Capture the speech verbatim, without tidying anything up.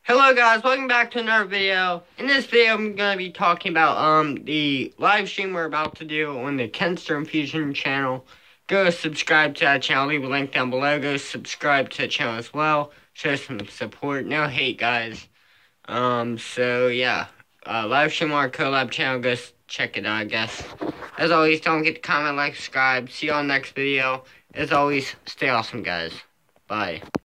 Hello guys, welcome back to another video. In this video, I'm going to be talking about um the live stream we're about to do on the Kenster Infusion channel. Go subscribe to that channel, leave a link down below. Go subscribe to the channel as well. Show some support, no hate guys. Um, so yeah, uh, live stream on our collab channel, go check it out I guess. As always, don't forget to comment, like, subscribe. See you on the next video. As always, stay awesome guys. Bye.